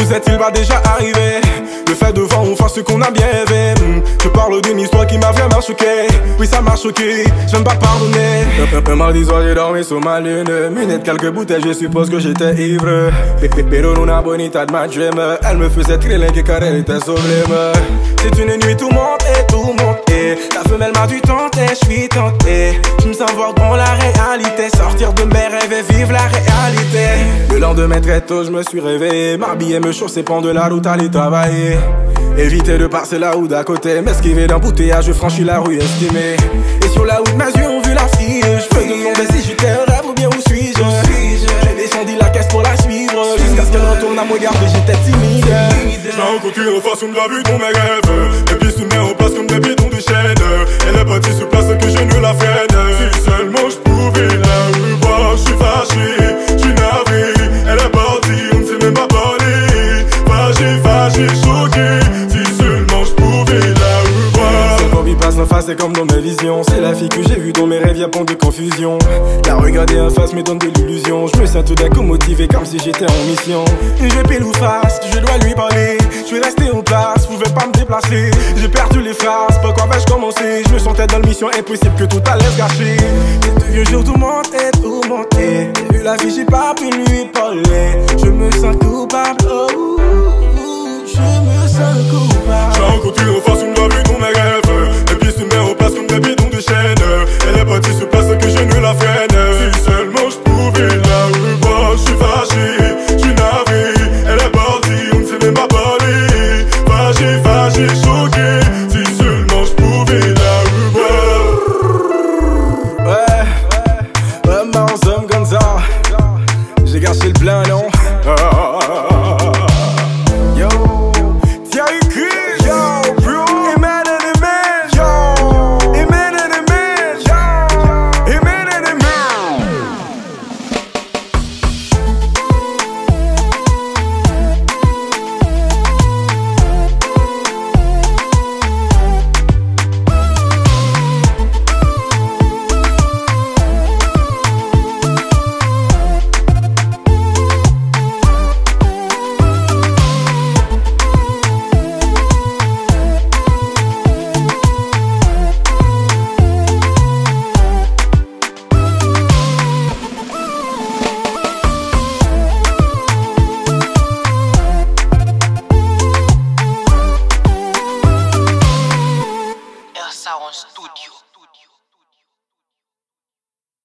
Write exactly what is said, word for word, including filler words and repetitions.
vous est-il pas déjà arrivé? Le fait de voir enfin ce qu'on a bien rêvé. Je parle d'une histoire qui m'a vraiment choqué. Oui, ça m'a choqué, je vais pas pardonner. Un mardi soir j'ai dormi sur ma lune. Minette quelques bouteilles, je suppose que j'étais ivre. Pero una bonita de ma dream. Elle me faisait trélinguer car elle était sublime. C'est une nuit tout monte et tout monté. La femelle m'a dû tenter, je suis tenté. Je me sens voir dans la réalité. Sortir de mes rêves et vivre la réalité. Le lendemain très tôt je me suis réveillé. M'habiller, me chausser, prendre de la route, aller travailler. Éviter de passer la route d'à côté. M'esquiver d'embouteillage, je franchis la rue estimée. Et sur la route mes yeux ont vu la fille. Je me demandais si j'étais un rêve ou bien où suis-je. J'ai descendu la caisse pour la suivre. Jusqu'à ce qu'elle retourne à me regarder, j'étais timide. Je rencontre une façon de la vue dans mes rêves. Et puis se met en place comme des bidons de chaîne. Elle est partie sur place que je ne la freine. Si seulement je pouvais la revoir. Je suis fâché, je suis navré. Elle est partie, on ne s'est même pas parlé. Fâché, fâché, choqué. Si seulement je pouvais la revoir. Cette phobie passe en face, c'est comme dans mes visions. C'est la fille que j'ai vue dans mes rêves, y'a pas de confusion. La regarder en face me donne de l'illusion. Je me sens tout d'un coup motivé comme si j'étais en mission. Je pile ou face, je dois lui parler. Je vais rester en place, pouvais pas me déplacer. J'ai perdu les phrases, pas quoi vais-je commencer. Je me sentais dans le mission impossible que tout allait se gâcher. Et de vieux jours tout montait, tout montait. J'ai vu la vie, j'ai pas pu lui parler. Je me sens coupable, oh, je me sens coupable. J'ai rencontré une façon de la vue.